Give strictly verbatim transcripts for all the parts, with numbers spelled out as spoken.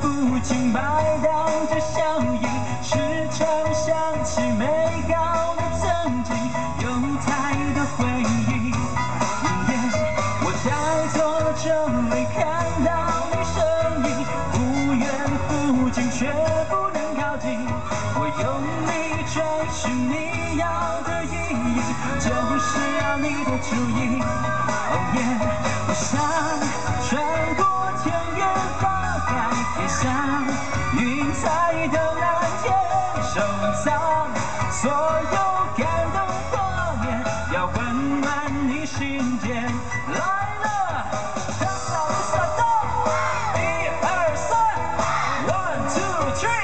附近摆荡着笑意，时常想起美好的曾经，有太多回忆。我在左这里看到你身影，不远附近却不能靠近。我用力追寻你要的意义，就是要你的注意。Oh yeah， 我想穿过天远大海，贴上云彩的蓝天，收藏所有感动画面，要温暖你心间。来了，大扫除扫动，一二三 ，one two three，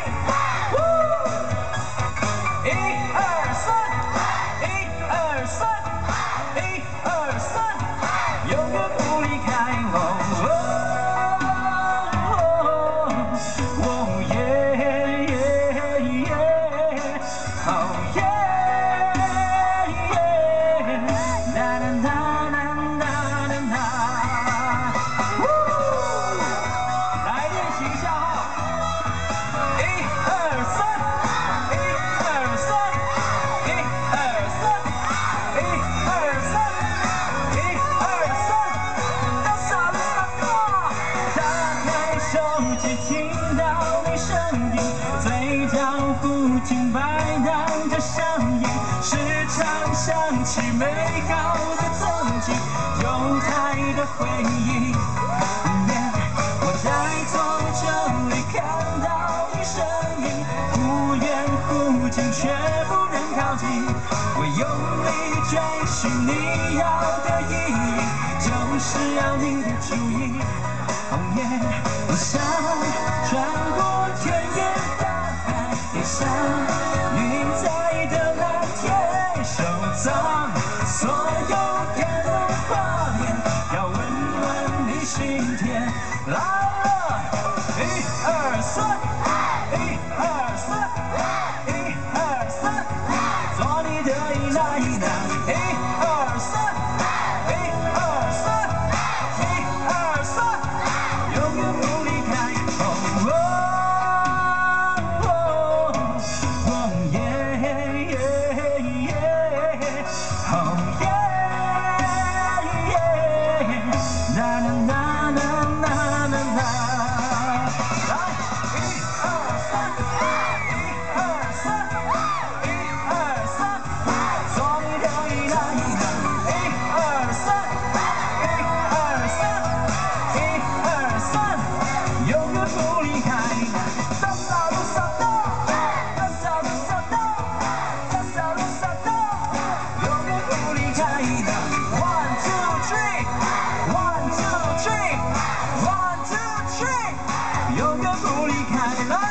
一二三，一二三，一二三，永远不离开我。听到你声音，嘴角附近摆荡着笑意，时常想起美好的曾经，有太多回忆。Yeah， 我在从这里看到你身影，不远附近却不能靠近。我用力追寻你要的意义，就是要你的注意。Oh yeah， 我想穿过天远大海，贴上云彩的蓝天，收藏所有感动画面，要温暖你心田。来了，一二三，一二三，一二三，做你的依赖依赖，一二三，一二三，一二三。永远不离开，哦哦哦哦耶耶耶，哦耶耶，啦啦啦啦啦啦啦。来，一二三，一二三，一二三，做你的依赖依赖，一二三，一二三，一二三。永远不离开，大扫除扫动，大扫除扫动，大扫除扫动，永远不离开的。One two three， one two three， one two three， 永远不离开。